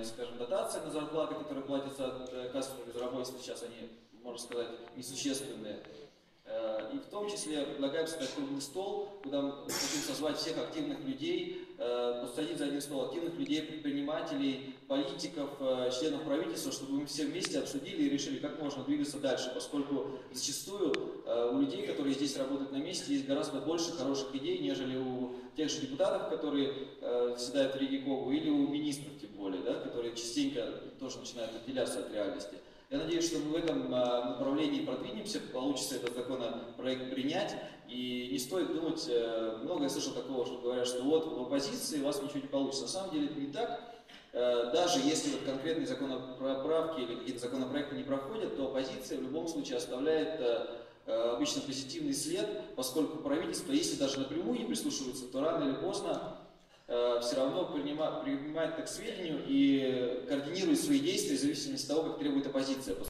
скажем, дотации на зарплаты, которые платятся от кассовой безработицы, сейчас они, можно сказать, несущественные. И в том числе предлагаем создать круглый стол, куда мы хотим созвать всех активных людей, посадить за один стол активных людей, предпринимателей, политиков, членов правительства, чтобы мы все вместе обсудили и решили, как можно двигаться дальше, поскольку зачастую у людей, которые здесь работают на месте, есть гораздо больше хороших идей, нежели у тех же депутатов, которые заседают в Риге Когу, или у министров, тем более, да, которые частенько тоже начинают отделяться от реальности. Я надеюсь, что мы в этом направлении продвинемся, получится этот законопроект принять, и не стоит думать, много я слышал такого, что говорят, что вот в оппозиции у вас ничего не получится. На самом деле это не так. Даже если вот конкретные законопроправки или какие-то законопроекты не проходят, то оппозиция в любом случае оставляет обычно позитивный след, поскольку правительство, если даже напрямую не прислушивается, то рано или поздно все равно принимает это к сведению и координирует свои действия в зависимости от того, как требует оппозиция.